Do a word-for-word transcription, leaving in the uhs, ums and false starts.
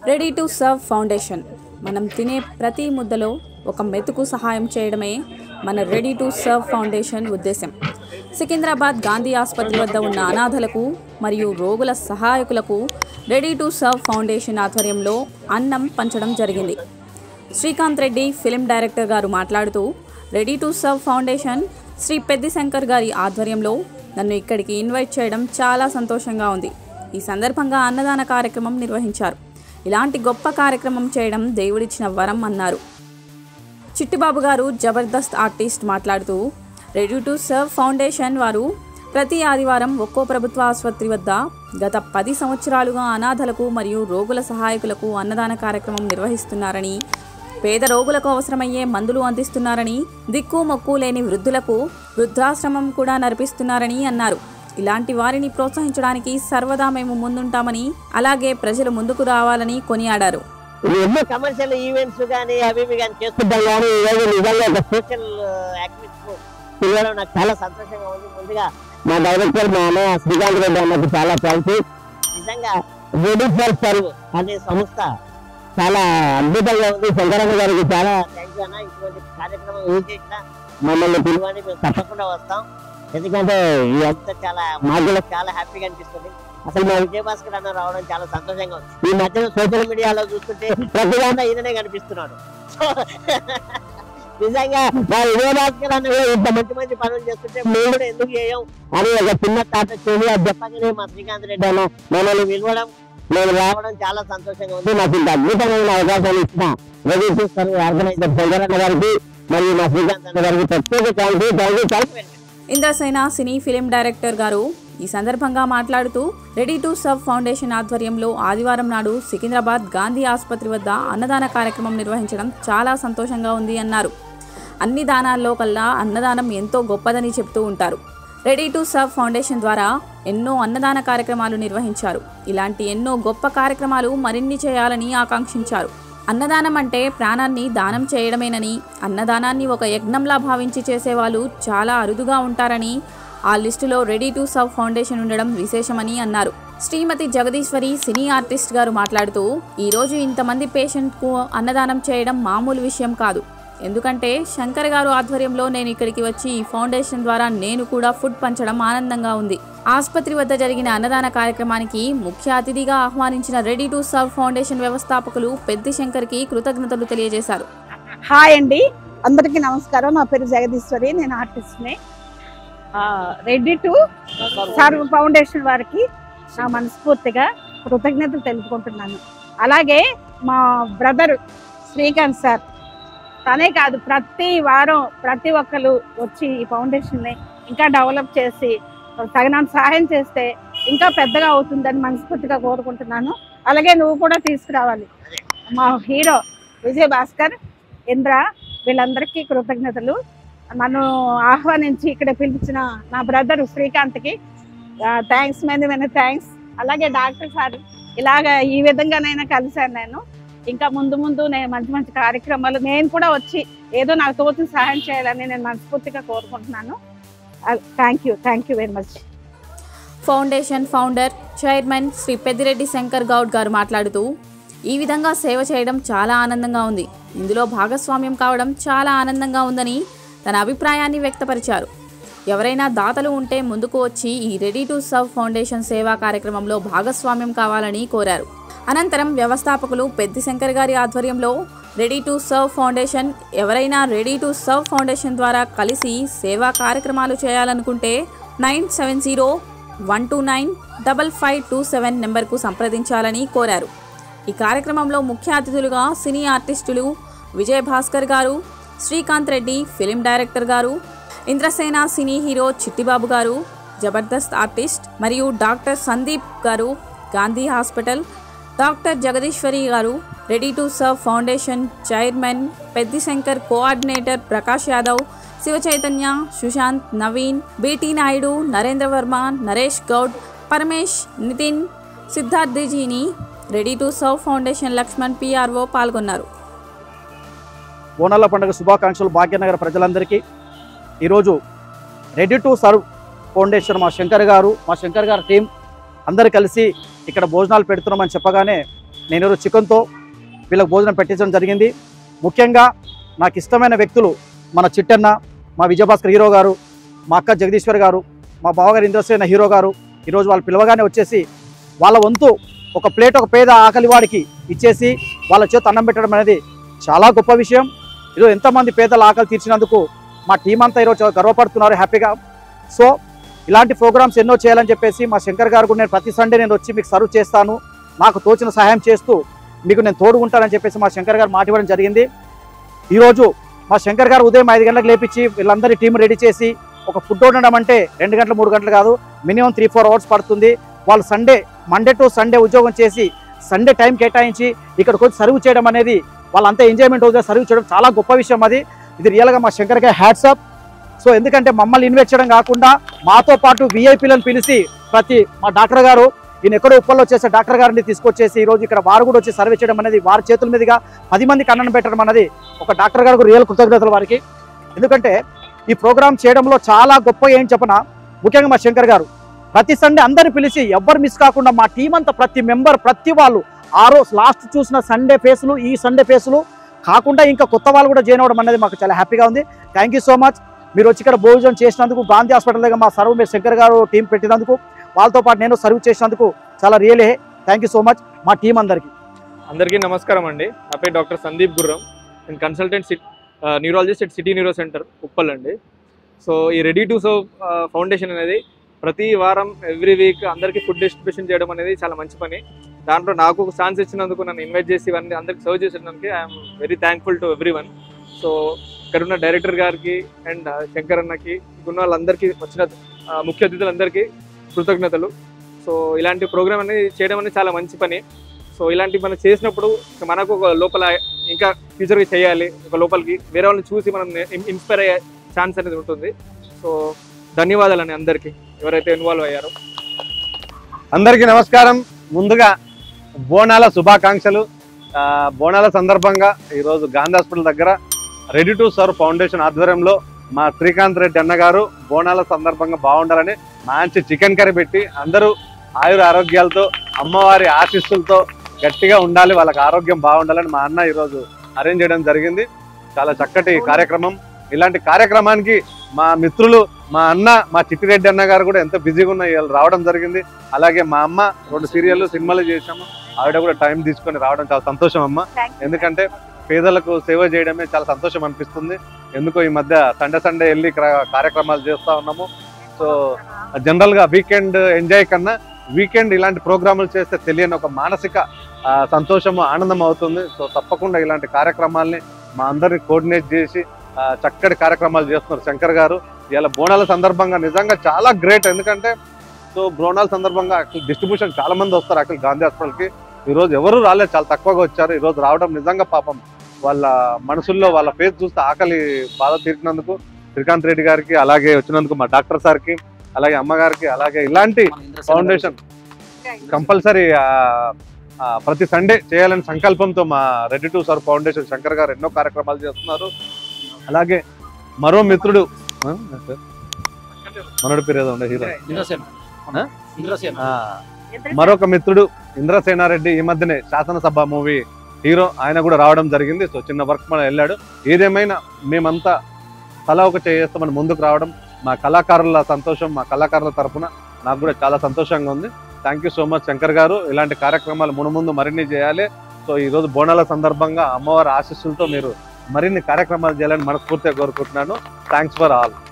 Ready to serve foundation మనం తినే ప్రతి ముద్దలో ఒక మెతుకు సహాయం చేయడమే మన రెడీ టు సర్వ్ ఫౌండేషన్ ఉద్దేశం. సికింద్రాబాద్ గాంధీ ఆసుపత్రి వద్ద ఉన్న అనాథలకు మరియు రోగుల సహాయకులకు రెడీ టు సర్వ్ ఫౌండేషన్ ఆధ్వర్యంలో అన్నం పంచడం జరిగింది. శ్రీకాంత్ రెడ్డి ఫిలిం డైరెక్టర్ గారు మాట్లాడుతూ, ready to serve foundation Shri Peddi Shankar గారి ఆధ్వర్యంలో నన్ను ఇక్కడికి ఇన్వైట్ చేయడం చాలా సంతోషంగా ఉంది. ఈ సందర్భంగా అన్నదాన కార్యక్రమం నిర్వహించారు. ఇలాంటి గొప్ప కార్యక్రమం చేయడం దేవుడిచ్చిన వరం అన్నారు. చిట్టిబాబు గారు జబర్దస్త్ ఆర్టిస్ట్ మాట్లాడుతూ, రెడీ టు సర్వ్ ఫౌండేషన్ వారు ప్రతి ఆదివారం ఒక్కో ప్రభుత్వ ఆసుపత్రి వద్ద గత పది సంవత్సరాలుగా అనాథలకు మరియు రోగుల సహాయకులకు అన్నదాన కార్యక్రమం నిర్వహిస్తున్నారని, పేద రోగులకు అవసరమయ్యే మందులు అందిస్తున్నారని, దిక్కు మొక్కు లేని వృద్ధులకు వృద్ధాశ్రమం కూడా నడిపిస్తున్నారని అన్నారు. ఇలాంటి వారిని ప్రోత్సహించడానికి సర్వదా మేము ముందుంటామని, అలాగే ప్రజలు ముందుకు రావాలని కొనియాడారు. ఎన్నో కమర్షియల్ ఈవెంట్స్ కానీ అవి కానీ చేస్తుంటాం, కానీ ఈరోజు నిజంగా ఒక సోషల్ యాక్టివిటీస్ పిల్లలు నాకు చాలా సంతోషంగా ఉంది. ముందుగా మా డైరెక్టర్ మా అన్న శ్రీకాంత్ రెడ్డి అన్నకు చాలా థ్యాంక్స్. నిజంగా రెడీ ఫర్ సర్వ్ అనే సంస్థ చాలా అద్భుతంగా ఉంది. శంకరన్న గారికి చాలా థ్యాంక్స్ అన్న. ఇటువంటి కార్యక్రమం ఏం చేసినా మమ్మల్ని పిలువని మేము తప్పకుండా వస్తాం. ఎందుకంటే ఇదంతా చాలా మాకు చాలా హ్యాపీగా అనిపిస్తుంది. అసలు మా విజయభాస్కర్ అన్న రావడం చాలా సంతోషంగా ఉంది. ఈ మధ్యన సోషల్ మీడియాలో చూస్తుంటే ప్రతిదాంట్లో ఈయననే కనిపిస్తున్నాడు. నిజంగా మా విజయభాస్కర్ అన్న ఇంత మంచి మంచి పనులు చేస్తుంటే మేము కూడా ఎందుకు చేయం అని ఒక చిన్న తాట చేసి అది చెప్పగానే మా శ్రీకాంత్ రెడ్డి అన్న మమ్మల్ని పిలవడం, నేను రావడం చాలా సంతోషంగా ఉంది. నాకు ఇంత అద్భుతమైన అవకాశాలు ఇచ్చిన ready to serve organiser Shankaranna గారికి మరియు మా శ్రీకాంత్ అన్న గారికి ప్రత్యేక thank you thank you thank you. Indrasena cine film director garu ఈ సందర్భంగా మాట్లాడుతూ, రెడీ టు సర్వ్ ఫౌండేషన్ ఆధ్వర్యంలో ఆదివారం నాడు సికింద్రాబాద్ గాంధీ ఆసుపత్రి వద్ద అన్నదాన కార్యక్రమం నిర్వహించడం చాలా సంతోషంగా ఉంది అన్నారు. అన్ని దానాల్లో కల్లా అన్నదానం ఎంతో గొప్పదని చెప్తూ ఉంటారు. రెడీ టు సర్వ్ ఫౌండేషన్ ద్వారా ఎన్నో అన్నదాన కార్యక్రమాలు నిర్వహించారు. ఇలాంటి ఎన్నో గొప్ప కార్యక్రమాలు మరిన్ని చేయాలని ఆకాంక్షించారు. అన్నదానం అంటే ప్రాణాన్ని దానం చేయడమేనని, అన్నదానాన్ని ఒక యజ్ఞంలా భావించి చేసేవాళ్ళు చాలా అరుదుగా ఉంటారని, ఆ లిస్టులో రెడీ టు సర్వ్ ఫౌండేషన్ ఉండడం విశేషమని అన్నారు. శ్రీమతి జగదీశ్వరి సినీ ఆర్టిస్ట్ గారు మాట్లాడుతూ, ఈరోజు ఇంతమంది పేషెంట్కు అన్నదానం చేయడం మామూలు విషయం కాదు. ఎందుకంటే శంకర్ గారు ఆధ్వర్యంలో నేను ఇక్కడికి వచ్చి ఈ ఫౌండేషన్ ద్వారా నేను కూడా ఫుడ్ పంచడం ఆనందంగా ఉంది. ఆసుపత్రి వద్ద జరిగిన అన్నదాన కార్యక్రమానికి ముఖ్య అతిథిగా ఆహ్వానించిన రెడీ టు సర్వ్ ఫౌండేషన్ వ్యవస్థాపకులు పెద్ది శంకర్కి కృతజ్ఞతలు తెలియజేశారు. హాయ్ అండి, అందరికీ నమస్కారం. నా పేరు జగదీశ్వరి, నేను ఆర్టిస్ట్ని. రెడీ టు సర్వ్ ఫౌండేషన్ వారికి నా మనస్ఫూర్తిగా కృతజ్ఞతలు తెలుపుకుంటున్నాను. అలాగే మా బ్రదర్ శ్రీకాంత్ సార్, తనే కాదు ప్రతి వారం ప్రతి ఒక్కరు వచ్చి ఈ ఫౌండేషన్ని ఇంకా డెవలప్ చేసి తగినంత సహాయం చేస్తే ఇంకా పెద్దగా అవుతుందని మనస్ఫూర్తిగా కోరుకుంటున్నాను. అలాగే నువ్వు కూడా తీసుకురావాలి. మా హీరో విజయభాస్కర్, ఇంద్ర, వీళ్ళందరికీ కృతజ్ఞతలు. నన్ను ఆహ్వానించి ఇక్కడ పిలిచిన నా బ్రదర్ శ్రీకాంత్కి థ్యాంక్స్, మీద మీద థ్యాంక్స్. అలాగే డాక్టర్ సార్, ఇలాగ ఈ విధంగానైనా కలిశాను నేను. ఇంకా ముందు ముందు నేను మంచి మంచి కార్యక్రమాలు నేను కూడా వచ్చి ఏదో నాకు తోచిన సహాయం చేయాలని నేను మనస్ఫూర్తిగా కోరుకుంటున్నాను. Thank you thank you very much. Foundation founder chairman Shri Peddireddy Shankar Goud garu మాట్లాడుతూ, ఈ విధంగా సేవ చేయడం చాలా ఆనందంగా ఉంది. ఇందులో భాగస్వామ్యం కావడం చాలా ఆనందంగా ఉందని తన అభిప్రాయాన్ని వ్యక్తపరిచారు. ఎవరైనా దాతలు ఉంటే ముందుకు వచ్చి ఈ రెడీ టు సర్వ్ ఫౌండేషన్ సేవా కార్యక్రమంలో భాగస్వామ్యం కావాలని కోరారు. అనంతరం వ్యవస్థాపకులు పెద్ది శంకర్ గారి ఆధ్వర్యంలో రెడీ టు సర్వ్ ఫౌండేషన్ ఎవరైనా రెడీ టు సర్వ్ ఫౌండేషన్ ద్వారా కలిసి సేవా కార్యక్రమాలు చేయాలనుకుంటే nine seven zero one two nine double five two seven నెంబర్కు సంప్రదించాలని కోరారు. ఈ కార్యక్రమంలో ముఖ్య అతిథులుగా సినీ ఆర్టిస్టులు విజయభాస్కర్ గారు, శ్రీకాంత్ రెడ్డి ఫిలిం డైరెక్టర్ గారు, ఇంద్రసేన సినీ హీరో చిట్టిబాబు గారు, జబర్దస్త్ ఆర్టిస్ట్ మరియు doctor Sandeep garu, Gandhi hospital, doctor Jagadeeswari garu, ready to serve foundation chairman Peddi Shankar, coordinator Prakash Yadav, Shiva Chaitanya, Sushanth, Naveen, BT Naidu, Narendra Varma, Naresh Goud, Paramesh, Nitin, సిద్ధార్థిజీని, ready to serve foundation Lakshman PRO పాల్గొన్నారు. బోనాల పండుగ శుభాకాంక్షలు భాగ్యనగర ప్రజలందరికీ. ఈరోజు రెడీ టు సర్వ్ ఫౌండేషన్ మా శంకర్ గారు, మా శంకర్ గారి టీం అందరు కలిసి ఇక్కడ భోజనాలు పెడుతున్నామని చెప్పగానే నేను ఈరోజు చికెన్తో వీళ్ళకి భోజనం పెట్టించడం జరిగింది. ముఖ్యంగా నాకు ఇష్టమైన వ్యక్తులు మన చిట్టన్న, మా విజయభాస్కర్ హీరో గారు, మా అక్క జగదీశ్వర్ గారు, మా బావగారు ఇంద్రసేన హీరో గారు. ఈరోజు వాళ్ళు పిలవగానే వచ్చేసి వాళ్ళ వంతు ఒక ప్లేట్ ఒక పేద ఆకలివాడికి ఇచ్చేసి వాళ్ళ చేత అన్నం పెట్టడం అనేది చాలా గొప్ప విషయం. ఈరోజు ఎంతమంది పేదల ఆకలి తీర్చినందుకు మా టీం అంతా ఈరోజు గర్వపడుతున్నారు హ్యాపీగా. సో ఇలాంటి ప్రోగ్రామ్స్ ఎన్నో చేయాలని చెప్పేసి మా శంకర్ గారు కూడా నేను ప్రతి సండే నేను వచ్చి మీకు సర్వ్ చేస్తాను, నాకు తోచిన సహాయం చేస్తూ మీకు నేను తోడు ఉంటానని చెప్పేసి మా శంకర్ గారు మాట ఇవ్వడం జరిగింది. ఈరోజు మా శంకర్ గారు ఉదయం ఐదు గంటలకు లేపించి వీళ్ళందరి టీం రెడీ చేసి ఒక ఫుడ్ వండడం అంటే రెండు గంటలు మూడు గంటలు కాదు, మినిమం త్రీ ఫోర్ అవర్స్ పడుతుంది. వాళ్ళు సండే మండే టు సండే ఉద్యోగం చేసి సండే టైం కేటాయించి ఇక్కడికి వచ్చి సర్వ్ చేయడం అనేది వాళ్ళంతా ఎంజాయ్మెంట్ అవుతుంది. సర్వ్ చేయడం చాలా గొప్ప విషయం. అది ఇది రియల్గా మా శంకర్ గారి హ్యాట్సాప్. సో ఎందుకంటే మమ్మల్ని ఇన్వైట్ చేయడం కాకుండా మాతో పాటు విఐపీలను పిలిచి ప్రతి మా డాక్టర్ గారు ఈయన ఎక్కడో ఉప్పల్లో చేసే డాక్టర్ గారిని తీసుకొచ్చేసి ఈరోజు ఇక్కడ వారు కూడా వచ్చి సర్వే చేయడం అనేది వారి చేతుల మీదుగా పది మందికి అన్నం పెట్టడం అనేది ఒక డాక్టర్ గారికి రియల్ కృతజ్ఞతలు వారికి. ఎందుకంటే ఈ ప్రోగ్రామ్ చేయడంలో చాలా గొప్ప ఏం చెప్పనా, ముఖ్యంగా మా శంకర్ గారు ప్రతి సండే అందరిని పిలిచి ఎవ్వరు మిస్ కాకుండా మా టీం అంతా ప్రతి మెంబర్ ప్రతి వాళ్ళు ఆ రోజు లాస్ట్ చూసిన సండే ఫేసులు ఈ సండే ఫేసులు కాకుండా ఇంకా కొత్త వాళ్ళు కూడా జాయిన్ అవ్వడం అనేది మాకు చాలా హ్యాపీగా ఉంది. Thank you so much. మీరు వచ్చి ఇక్కడ భోజనం చేసినందుకు, గాంధీ హాస్పిటల్ దగ్గర మా సర్వ్ మీరు శంకర్ గారు టీం పెట్టినందుకు, వాళ్ళతో పాటు నేను సర్వ్ చేసినందుకు చాలా really thank you so much మా టీం అందరికీ. అందరికీ నమస్కారం అండి. నా పేరు డాక్టర్ సందీప్ గుర్రం. నేను consultant sit neurologist at city neuro centre Uppal అండి. సో ఈ రెడీ టు సర్వ్ ఫౌండేషన్ అనేది ప్రతి వారం ఎవ్రీ వీక్ అందరికీ ఫుడ్ డిస్ట్రిబ్యూషన్ చేయడం అనేది చాలా మంచి పని. దాంట్లో నాకు ఒక ఛాన్స్ ఇచ్చినందుకు, నన్ను ఇన్వైట్ చేసి ఇవన్నీ అందరికి సర్వ్ చేసినందుకు I'm very thankful to everyone. So ఇక్కడ ఉన్న డైరెక్టర్ గారికి అండ్ శంకర్ అన్నకి, ఉన్న వాళ్ళందరికీ, వచ్చిన ముఖ్య అతిథులందరికీ కృతజ్ఞతలు. సో ఇలాంటి ప్రోగ్రామ్ అనేది చేయడం అనేది చాలా మంచి పని. సో ఇలాంటివి మనం చేసినప్పుడు మనకు ఒక లోపల ఇంకా ఫ్యూచర్గా చేయాలి, ఒక లోపలికి వేరే వాళ్ళని చూసి మనం ఇన్స్పైర్ అయ్యే ఛాన్స్ అనేది ఉంటుంది. సో ధన్యవాదాలండి అందరికీ ఎవరైతే ఇన్వాల్వ్ అయ్యారో. అందరికీ నమస్కారం. ముందుగా బోనాల శుభాకాంక్షలు. బోనాల సందర్భంగా ఈరోజు గాంధీ హాస్పిటల్ దగ్గర రెడీ టు సర్వ్ ఫౌండేషన్ ఆధ్వర్యంలో మా శ్రీకాంత్ రెడ్డి అన్న గారు బోనాల సందర్భంగా బాగుండాలని మంచి చికెన్ కర్రీ పెట్టి అందరూ ఆయుర ఆరోగ్యాలతో అమ్మవారి ఆశీస్సులతో గట్టిగా ఉండాలి, వాళ్ళకి ఆరోగ్యం బాగుండాలని మా అన్న ఈరోజు అరేంజ్ చేయడం జరిగింది. చాలా చక్కటి కార్యక్రమం. ఇలాంటి కార్యక్రమానికి మా మిత్రులు, మా అన్న, మా చిట్టిరెడ్డి అన్న గారు కూడా ఎంత బిజీగా ఉన్నా ఇవాళ రావడం జరిగింది. అలాగే మా అమ్మ రెండు సీరియళ్ళు సినిమాలు చేసాము, ఆవిడ కూడా టైం తీసుకొని రావడం చాలా సంతోషం అమ్మ. ఎందుకంటే పేదలకు సేవ చేయడమే చాలా సంతోషం అనిపిస్తుంది. ఎందుకో ఈ మధ్య సండే సండే వెళ్ళి కార్యక్రమాలు చేస్తూ ఉన్నాము. సో జనరల్గా వీకెండ్ ఎంజాయ్ కన్నా వీకెండ్ ఇలాంటి ప్రోగ్రాములు చేస్తే తెలియని ఒక మానసిక సంతోషము, ఆనందం అవుతుంది. సో తప్పకుండా ఇలాంటి కార్యక్రమాల్ని మా అందరిని కోఆర్డినేట్ చేసి చక్కటి కార్యక్రమాలు చేస్తున్నారు శంకర్ గారు. ఇలా బోనాల సందర్భంగా నిజంగా చాలా గ్రేట్. ఎందుకంటే సో బోనాల సందర్భంగా డిస్ట్రిబ్యూషన్ చాలా మంది వస్తారు అక్కడ గాంధీ హాస్పిటల్కి. ఈరోజు ఎవరు రాలేదు, చాలా తక్కువగా వచ్చారు. ఈరోజు రావడం నిజంగా పాపం వాళ్ళ మనసుల్లో వాళ్ళ ఫేస్ చూస్తే ఆకలి బాధ తీర్చినందుకు శ్రీకాంత్ రెడ్డి గారికి, అలాగే వచ్చినందుకు మా డాక్టర్ సార్కి, అలాగే అమ్మగారికి, అలాగే ఇలాంటి ఫౌండేషన్ కంపల్సరీ ప్రతి సండే చేయాలని సంకల్పంతో మా ready to serve foundation Shankar గారు ఎన్నో కార్యక్రమాలు చేస్తున్నారు. అలాగే మరో మిత్రుడు మనోడి పేరు ఏదో ఉండే హీరో మరొక మిత్రుడు ఇంద్రసేనారెడ్డి ఈ మధ్యనే శాసనసభ మూవీ హీరో, ఆయన కూడా రావడం జరిగింది. సో చిన్న వర్క్ మన వెళ్ళాడు. ఏదేమైనా మేమంతా తలా ఒక చేస్తామని ముందుకు రావడం మా కళాకారుల సంతోషం. మా కళాకారుల తరఫున నాకు కూడా చాలా సంతోషంగా ఉంది. Thank you so much Shankar గారు. ఇలాంటి కార్యక్రమాలు మును ముందు మరిన్ని చేయాలి. సో ఈరోజు బోనాల సందర్భంగా అమ్మవారి ఆశీస్సులతో మీరు మరిన్ని కార్యక్రమాలు చేయాలని మనస్ఫూర్తిగా కోరుకుంటున్నాను. Thanks for all.